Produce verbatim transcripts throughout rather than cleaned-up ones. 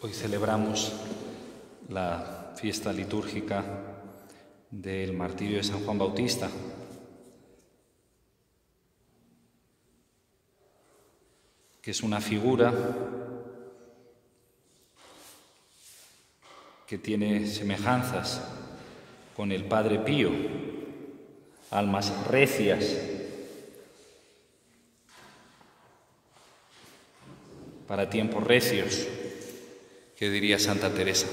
Hoy celebramos la fiesta litúrgica del martirio de San Juan Bautista. Que es una figura que tiene semejanzas con el Padre Pío, almas recias para tiempos recios, que diría Santa Teresa.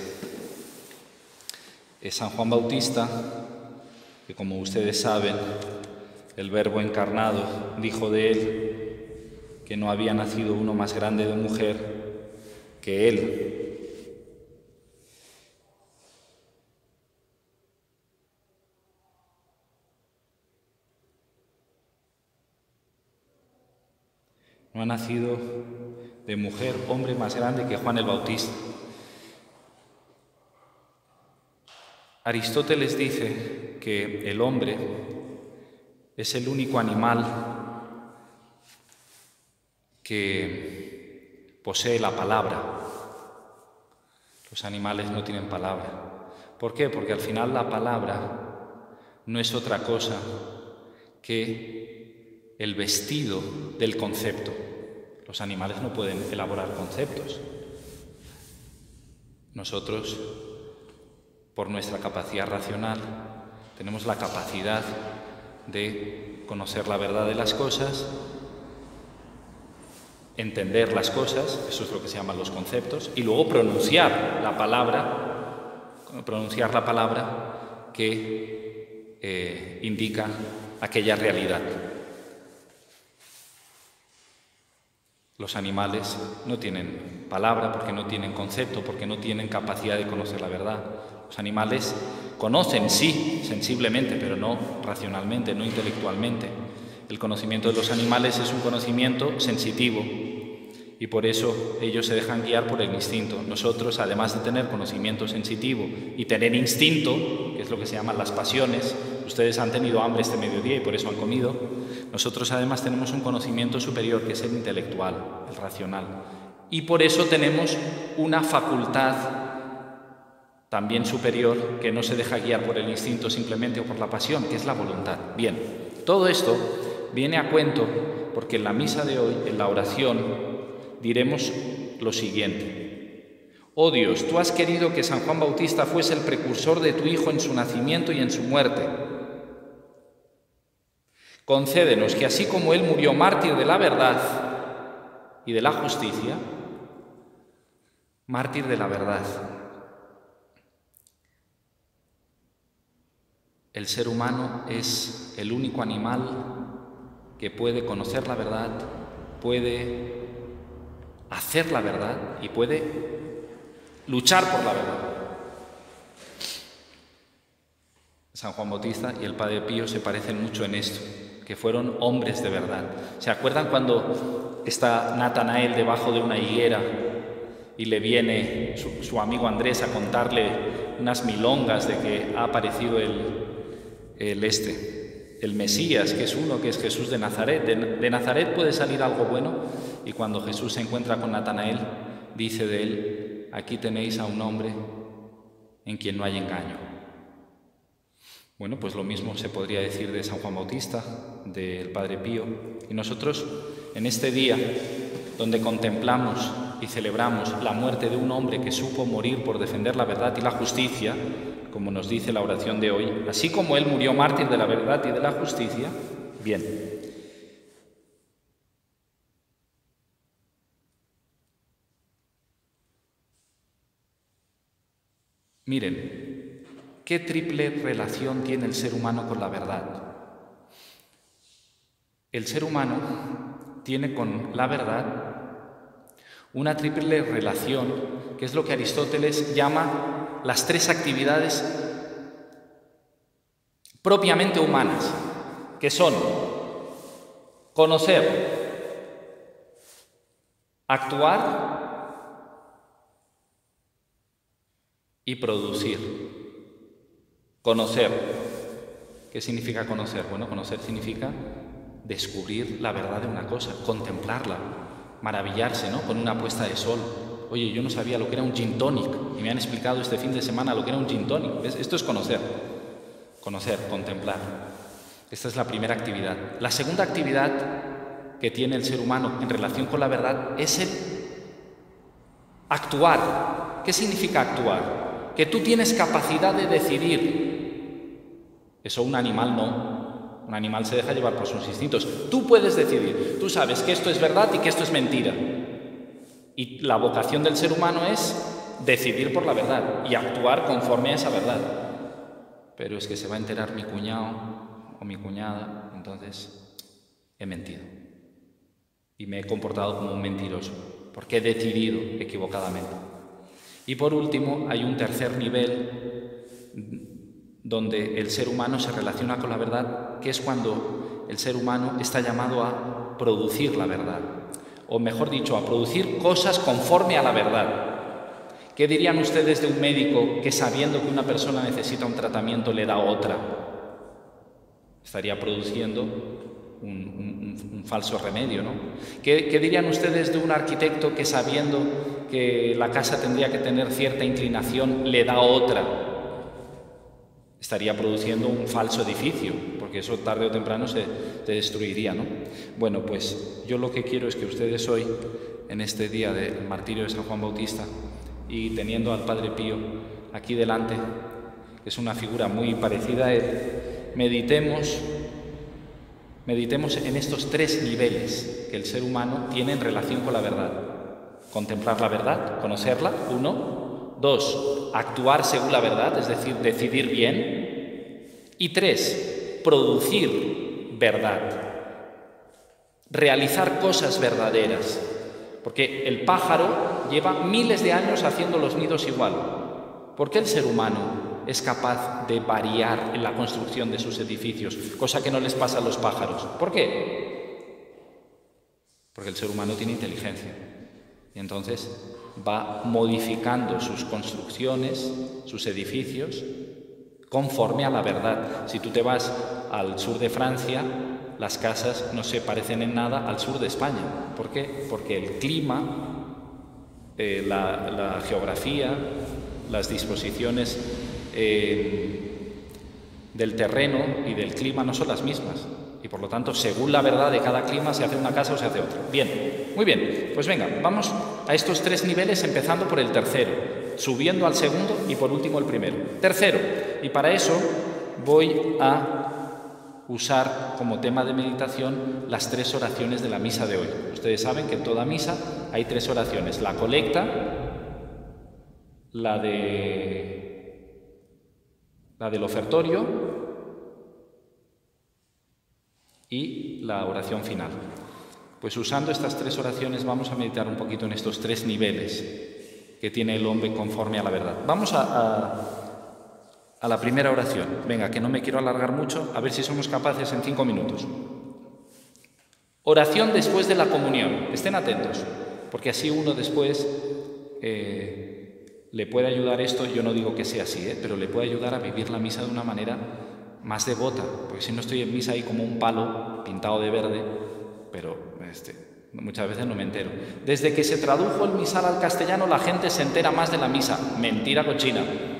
Es San Juan Bautista, que como ustedes saben, el Verbo encarnado dijo de él que no había nacido uno más grande de mujer que él. No ha nacido de mujer hombre más grande que Juan el Bautista. Aristóteles dice que el hombre es el único animal que posee la palabra. Los animales no tienen palabra. ¿Por qué? Porque al final la palabra no es otra cosa que el vestido del concepto. Los animales no pueden elaborar conceptos. Nosotros, por nuestra capacidad racional, tenemos la capacidad de conocer la verdad de las cosas, entender las cosas, eso es lo que se llaman los conceptos, y luego pronunciar la palabra, pronunciar la palabra que eh, indica aquella realidad. Los animales no tienen palabra porque no tienen concepto, porque no tienen capacidad de conocer la verdad. Los animales conocen, sí, sensiblemente, pero no racionalmente, no intelectualmente. El conocimiento de los animales es un conocimiento sensitivo y por eso ellos se dejan guiar por el instinto. Nosotros, además de tener conocimiento sensitivo y tener instinto, que es lo que se llaman las pasiones, ustedes han tenido hambre este mediodía y por eso han comido, nosotros además tenemos un conocimiento superior que es el intelectual, el racional. Y por eso tenemos una facultad también superior que no se deja guiar por el instinto simplemente o por la pasión, que es la voluntad. Bien, todo esto viene a cuento porque en la misa de hoy, en la oración, diremos lo siguiente: oh Dios, tú has querido que San Juan Bautista fuese el precursor de tu Hijo en su nacimiento y en su muerte. Concédenos que así como él murió mártir de la verdad y de la justicia, mártir de la verdad. El ser humano es el único animal que puede conocer la verdad, puede hacer la verdad y puede luchar por la verdad. San Juan Bautista y el Padre Pío se parecen mucho en esto, que fueron hombres de verdad. ¿Se acuerdan cuando está Natanael debajo de una higuera y le viene su, su amigo Andrés a contarle unas milongas de que ha aparecido el, el, este, el Mesías, que es uno, que es Jesús de Nazaret? De, de Nazaret puede salir algo bueno. Y cuando Jesús se encuentra con Natanael, dice de él: aquí tenéis a un hombre en quien no hay engaño. Bueno, pues lo mismo se podría decir de San Juan Bautista, del Padre Pío. Y nosotros, en este día, donde contemplamos y celebramos la muerte de un hombre que supo morir por defender la verdad y la justicia, como nos dice la oración de hoy, así como él murió mártir de la verdad y de la justicia, bien. Miren, qué triple relación tiene el ser humano con la verdad. El ser humano tiene con la verdad una triple relación, que es lo que Aristóteles llama las tres actividades propiamente humanas, que son conocer, actuar y producir. Conocer. ¿Qué significa conocer? Bueno, conocer significa descubrir la verdad de una cosa, contemplarla, maravillarse, ¿no?, con una puesta de sol, Oye, yo no sabía lo que era un gin tonic y me han explicado este fin de semana lo que era un gin tonic. ¿Ves? Esto es conocer, conocer, contemplar. Esta es la primera actividad. La segunda actividad que tiene el ser humano en relación con la verdad es el actuar. ¿Qué significa actuar? Que tú tienes capacidad de decidir. Eso un animal no. Un animal se deja llevar por sus instintos. Tú puedes decidir. Tú sabes que esto es verdad y que esto es mentira. Y la vocación del ser humano es decidir por la verdad y actuar conforme a esa verdad. Pero es que se va a enterar mi cuñado o mi cuñada, entonces he mentido. Y me he comportado como un mentiroso, porque he decidido equivocadamente. Y por último, hay un tercer nivel donde el ser humano se relaciona con la verdad, que es cuando el ser humano está llamado a producir la verdad, o mejor dicho, a producir cosas conforme a la verdad. ¿Qué dirían ustedes de un médico que, sabiendo que una persona necesita un tratamiento, le da otra? Estaría produciendo un, un, un falso remedio, ¿no? ¿Qué, ¿Qué dirían ustedes de un arquitecto que, sabiendo que la casa tendría que tener cierta inclinación, le da otra? Estaría produciendo un falso edificio, porque eso tarde o temprano se, se destruiría, ¿no? Bueno, pues yo lo que quiero es que ustedes hoy, en este día del martirio de San Juan Bautista, y teniendo al Padre Pío aquí delante, que es una figura muy parecida a él, meditemos, meditemos en estos tres niveles que el ser humano tiene en relación con la verdad. Contemplar la verdad, conocerla, uno. Dos, actuar según la verdad, es decir, decidir bien. Y tres, producir verdad, realizar cosas verdaderas. Porque el pájaro lleva miles de años haciendo los nidos igual. ¿Por qué el ser humano es capaz de variar en la construcción de sus edificios, cosa que no les pasa a los pájaros? ¿Por qué? Porque el ser humano tiene inteligencia y entonces va modificando sus construcciones, sus edificios, conforme a la verdad. Si tú te vas al sur de Francia, las casas no se parecen en nada al sur de España. ¿Por qué? Porque el clima, eh, la, la geografía, las disposiciones eh, del terreno y del clima no son las mismas. Y por lo tanto, según la verdad de cada clima, se hace una casa o se hace otra. Bien, muy bien. Pues venga, vamos a estos tres niveles, empezando por el tercero, subiendo al segundo y por último el primero. Tercero, y para eso voy a usar como tema de meditación las tres oraciones de la misa de hoy. Ustedes saben que en toda misa hay tres oraciones: la colecta, la de la del ofertorio y la oración final. Pues usando estas tres oraciones vamos a meditar un poquito en estos tres niveles que tiene el hombre conforme a la verdad. Vamos a, a, a la primera oración. Venga, que no me quiero alargar mucho, a ver si somos capaces en cinco minutos. Oración después de la comunión. Estén atentos, porque así uno después eh, le puede ayudar esto. Yo no digo que sea así, ¿eh? pero le puede ayudar a vivir la misa de una manera más devota, porque si no estoy en misa ahí como un palo pintado de verde, pero este, muchas veces no me entero. Desde que se tradujo el misal al castellano, la gente se entera más de la misa. Mentira cochina.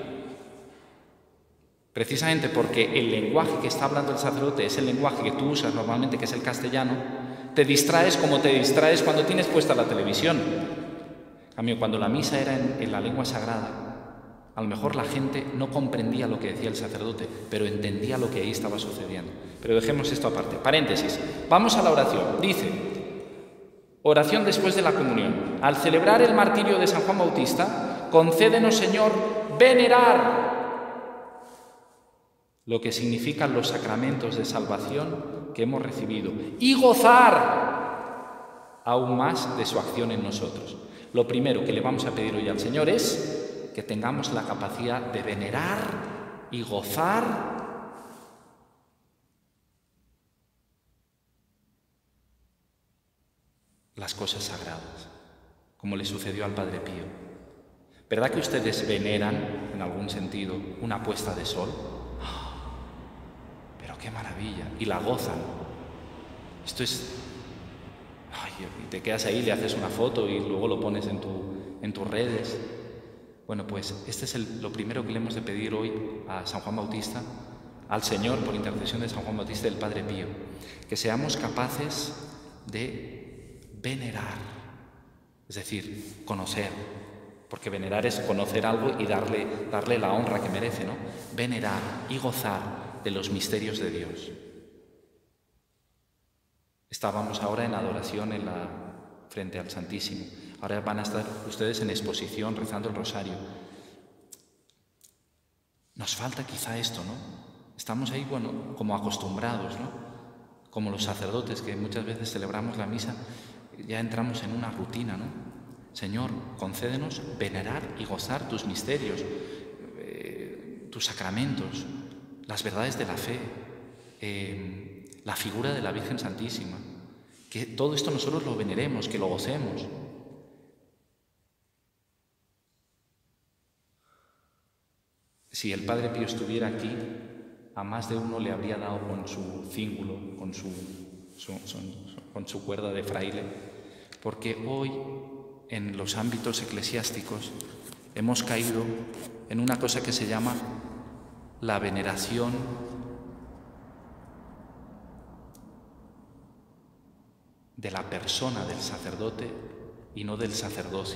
Precisamente porque el lenguaje que está hablando el sacerdote es el lenguaje que tú usas normalmente, que es el castellano, te distraes como te distraes cuando tienes puesta la televisión. En cambio, cuando la misa era en, en la lengua sagrada, a lo mejor la gente no comprendía lo que decía el sacerdote, pero entendía lo que ahí estaba sucediendo. Pero dejemos esto aparte. Paréntesis. Vamos a la oración. Dice, oración después de la comunión. Al celebrar el martirio de San Juan Bautista, concédenos, Señor, venerar lo que significan los sacramentos de salvación que hemos recibido y gozar aún más de su acción en nosotros. Lo primero que le vamos a pedir hoy al Señor es que tengamos la capacidad de venerar y gozar las cosas sagradas, como le sucedió al Padre Pío. ¿Verdad que ustedes veneran, en algún sentido, una puesta de sol? ¡Oh! ¡Pero qué maravilla! Y la gozan. Esto es... Ay, y te quedas ahí, le haces una foto y luego lo pones en tu... en tus redes. Bueno, pues este es el, lo primero que le hemos de pedir hoy a San Juan Bautista, al Señor, por intercesión de San Juan Bautista y del Padre Pío, que seamos capaces de venerar, es decir, conocer, porque venerar es conocer algo y darle, darle la honra que merece, ¿no? Venerar y gozar de los misterios de Dios. Estábamos ahora en adoración en la, frente al Santísimo. Ahora van a estar ustedes en exposición rezando el rosario. Nos falta quizá esto, ¿no? Estamos ahí, bueno, como acostumbrados, ¿no? Como los sacerdotes que muchas veces celebramos la misa, ya entramos en una rutina, ¿no? Señor, concédenos venerar y gozar tus misterios, eh, tus sacramentos, las verdades de la fe, eh, la figura de la Virgen Santísima. Que todo esto nosotros lo veneremos, que lo gocemos. Si el Padre Pío estuviera aquí, a más de uno le habría dado con su cíngulo, con su, su, su, con su cuerda de fraile, porque hoy, en los ámbitos eclesiásticos, hemos caído en una cosa que se llama la veneración de la persona del sacerdote y no del sacerdocio.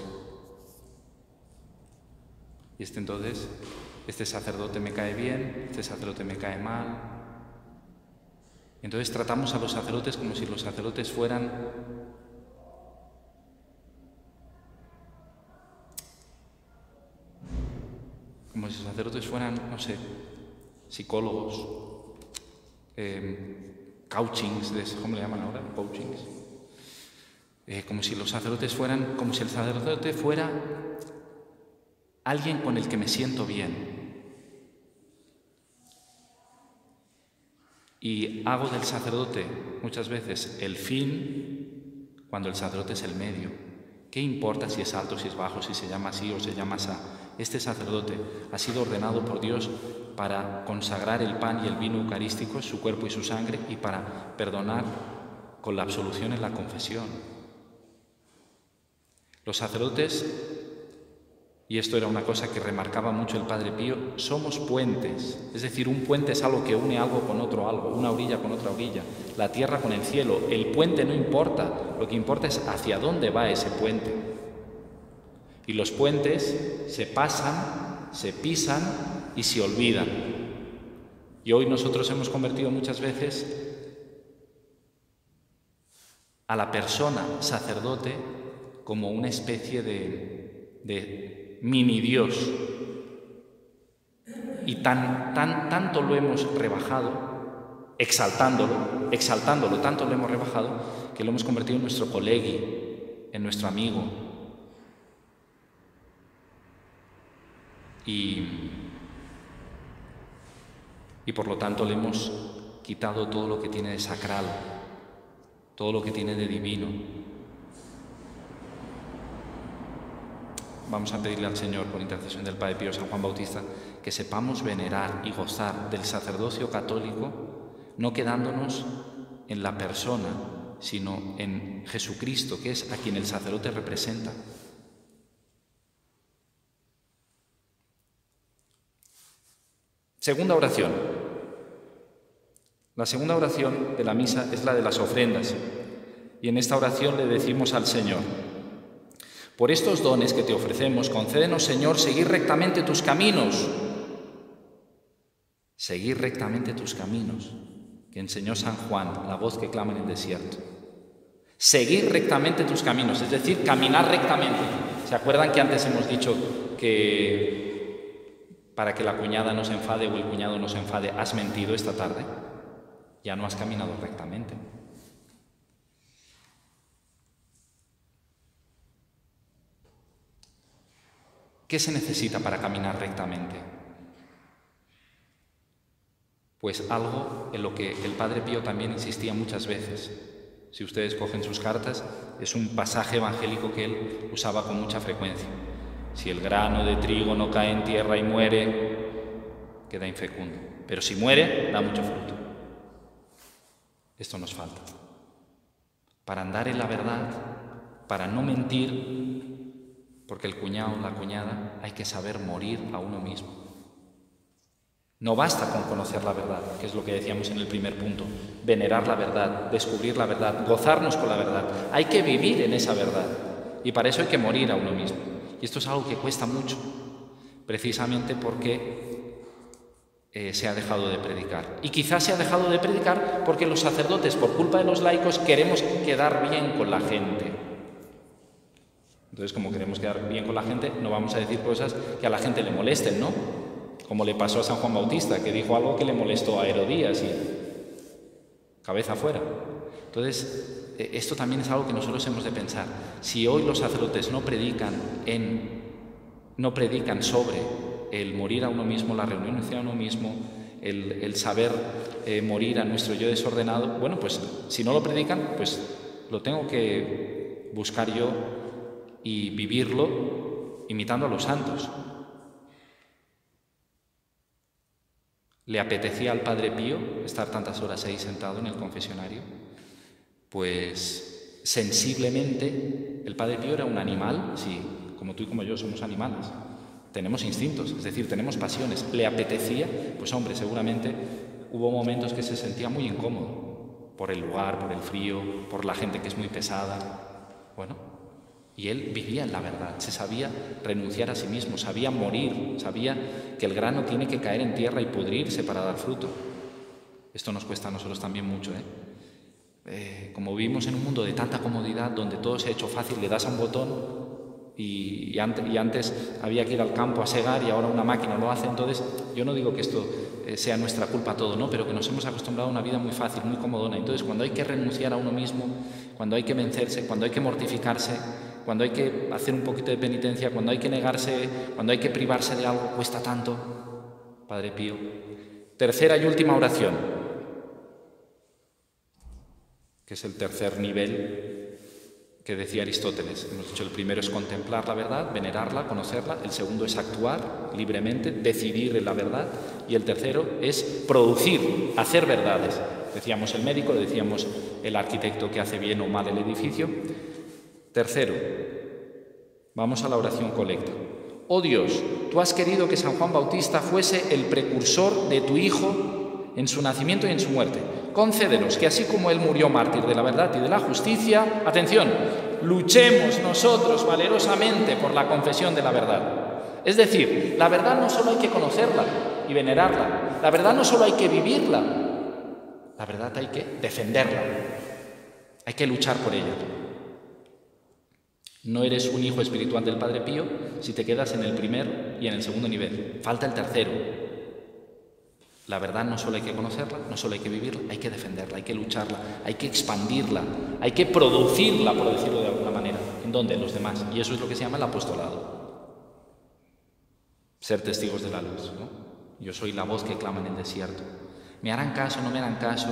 Y este entonces, este sacerdote me cae bien, este sacerdote me cae mal. Entonces tratamos a los sacerdotes como si los sacerdotes fueran como si los sacerdotes fueran, no sé, psicólogos, eh, coachings, ¿cómo le llaman ahora? Coachings. Eh, como si los sacerdotes fueran, como si el sacerdote fuera alguien con el que me siento bien. Y hago del sacerdote muchas veces el fin cuando el sacerdote es el medio. ¿Qué importa si es alto, si es bajo, si se llama así o se llama así? Este sacerdote ha sido ordenado por Dios para consagrar el pan y el vino eucarísticos, su cuerpo y su sangre, y para perdonar con la absolución en la confesión. Los sacerdotes, y esto era una cosa que remarcaba mucho el Padre Pío, somos puentes. Es decir, un puente es algo que une algo con otro algo, una orilla con otra orilla, la tierra con el cielo. El puente no importa, lo que importa es hacia dónde va ese puente. Y los puentes se pasan, se pisan y se olvidan. Y hoy nosotros hemos convertido muchas veces a la persona sacerdote como una especie de, de mini Dios. Y tan, tan, tanto lo hemos rebajado, exaltándolo, exaltándolo, tanto lo hemos rebajado, que lo hemos convertido en nuestro colegui, en nuestro amigo. Y, y por lo tanto le hemos quitado todo lo que tiene de sacral, todo lo que tiene de divino. Vamos a pedirle al Señor, por intercesión del Padre Pío, San Juan Bautista, que sepamos venerar y gozar del sacerdocio católico, no quedándonos en la persona, sino en Jesucristo, que es a quien el sacerdote representa. Segunda oración. La segunda oración de la misa es la de las ofrendas. Y en esta oración le decimos al Señor: por estos dones que te ofrecemos, concédenos, Señor, seguir rectamente tus caminos. Seguir rectamente tus caminos, que enseñó San Juan, la voz que clama en el desierto. Seguir rectamente tus caminos, es decir, caminar rectamente. ¿Se acuerdan que antes hemos dicho que para que la cuñada no se enfade o el cuñado no se enfade, has mentido esta tarde? Ya no has caminado rectamente. ¿Qué se necesita para caminar rectamente? Pues algo en lo que el Padre Pío también insistía muchas veces. Si ustedes cogen sus cartas, es un pasaje evangélico que él usaba con mucha frecuencia. Si el grano de trigo no cae en tierra y muere, queda infecundo. Pero si muere, da mucho fruto. Esto nos falta. Para andar en la verdad, para no mentir, Porque el cuñado o la cuñada hay que saber morir a uno mismo. No basta con conocer la verdad, que es lo que decíamos en el primer punto, venerar la verdad, descubrir la verdad, gozarnos con la verdad. Hay que vivir en esa verdad y para eso hay que morir a uno mismo. Y esto es algo que cuesta mucho, precisamente porque eh, se ha dejado de predicar. Y quizás se ha dejado de predicar porque los sacerdotes, por culpa de los laicos, queremos quedar bien con la gente. Entonces, como queremos quedar bien con la gente, no vamos a decir cosas que a la gente le molesten, ¿no? Como le pasó a San Juan Bautista, que dijo algo que le molestó a Herodías y cabeza afuera. Entonces, esto también es algo que nosotros hemos de pensar. Si hoy los sacerdotes no predican, en, no predican sobre el morir a uno mismo, la renuncia a uno mismo, el, el saber eh, morir a nuestro yo desordenado, bueno, pues si no lo predican, pues lo tengo que buscar yo y vivirlo imitando a los santos. ¿Le apetecía al Padre Pío estar tantas horas ahí sentado en el confesionario? Pues sensiblemente, el Padre Pío era un animal, sí, como tú y como yo somos animales. Tenemos instintos, es decir, tenemos pasiones. ¿Le apetecía? Pues hombre, seguramente hubo momentos que se sentía muy incómodo por el lugar, por el frío, por la gente que es muy pesada. Bueno, y él vivía en la verdad, se sabía renunciar a sí mismo, sabía morir, sabía que el grano tiene que caer en tierra y pudrirse para dar fruto. Esto nos cuesta a nosotros también mucho, ¿eh? Eh, como vivimos en un mundo de tanta comodidad, donde todo se ha hecho fácil, le das a un botón y, y, antes, y antes había que ir al campo a segar y ahora una máquina lo hace. Entonces, yo no digo que esto eh, sea nuestra culpa todo, ¿no? Pero que nos hemos acostumbrado a una vida muy fácil, muy comodona. Entonces, cuando hay que renunciar a uno mismo, cuando hay que vencerse, cuando hay que mortificarse, cuando hay que hacer un poquito de penitencia, cuando hay que negarse, cuando hay que privarse de algo, cuesta tanto. Padre Pío. Tercera y última oración, que es el tercer nivel que decía Aristóteles. Hemos dicho, el primero es contemplar la verdad, venerarla, conocerla. El segundo es actuar libremente, decidir en la verdad. Y el tercero es producir, hacer verdades. Decíamos el médico, decíamos el arquitecto que hace bien o mal el edificio. Tercero, vamos a la oración colecta. Oh Dios, tú has querido que San Juan Bautista fuese el precursor de tu Hijo en su nacimiento y en su muerte. Concédenos que así como él murió mártir de la verdad y de la justicia, atención, luchemos nosotros valerosamente por la confesión de la verdad. Es decir, la verdad no solo hay que conocerla y venerarla, la verdad no solo hay que vivirla, la verdad hay que defenderla, hay que luchar por ella. No eres un hijo espiritual del Padre Pío si te quedas en el primer y en el segundo nivel. Falta el tercero. La verdad no solo hay que conocerla, no solo hay que vivirla, hay que defenderla, hay que lucharla, hay que expandirla, hay que producirla, por decirlo de alguna manera. ¿En dónde? En los demás. Y eso es lo que se llama el apostolado. Ser testigos de la luz, ¿no? Yo soy la voz que clama en el desierto. ¿Me harán caso? ¿No me harán caso?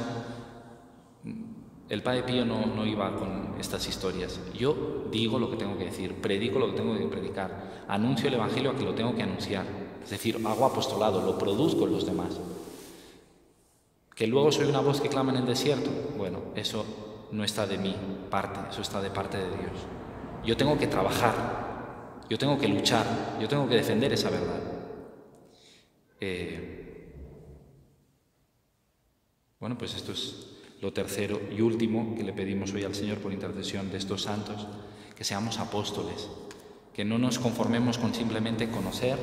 El Padre Pío no, no iba con estas historias. Yo digo lo que tengo que decir, predico lo que tengo que predicar, anuncio el Evangelio a que lo tengo que anunciar. Es decir, hago apostolado, lo produzco en los demás. Que luego soy una voz que clama en el desierto, bueno, eso no está de mi parte, eso está de parte de Dios. Yo tengo que trabajar, yo tengo que luchar, yo tengo que defender esa verdad. Eh, bueno, pues esto es lo tercero y último que le pedimos hoy al Señor por intercesión de estos santos, que seamos apóstoles, que no nos conformemos con simplemente conocer,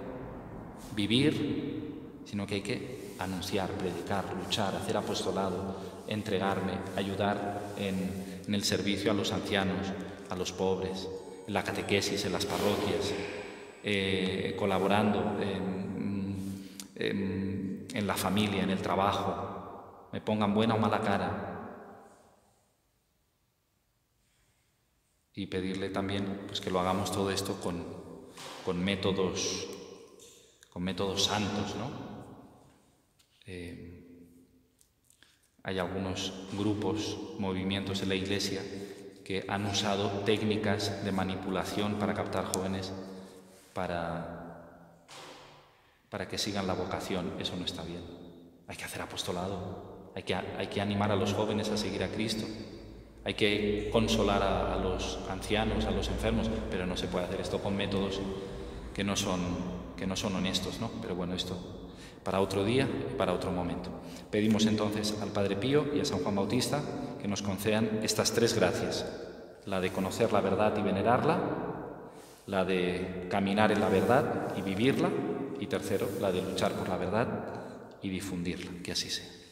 vivir, sino que hay que anunciar, predicar, luchar, hacer apostolado, entregarme, ayudar en, en el servicio a los ancianos, a los pobres, en la catequesis, en las parroquias, eh, colaborando en, en, en la familia, en el trabajo, me pongan buena o mala cara. Y pedirle también pues, que lo hagamos todo esto con, con métodos con métodos santos, ¿no? Eh, hay algunos grupos, movimientos en la Iglesia que han usado técnicas de manipulación para captar jóvenes para, para que sigan la vocación. Eso no está bien. Hay que hacer apostolado, hay que, hay que animar a los jóvenes a seguir a Cristo, Hay que consolar a, a los ancianos, a los enfermos, pero no se puede hacer esto con métodos que no son, que no son honestos, ¿no? Pero bueno, esto para otro día y para otro momento. Pedimos entonces al Padre Pío y a San Juan Bautista que nos concedan estas tres gracias: la de conocer la verdad y venerarla, la de caminar en la verdad y vivirla, y tercero, la de luchar por la verdad y difundirla. Que así sea.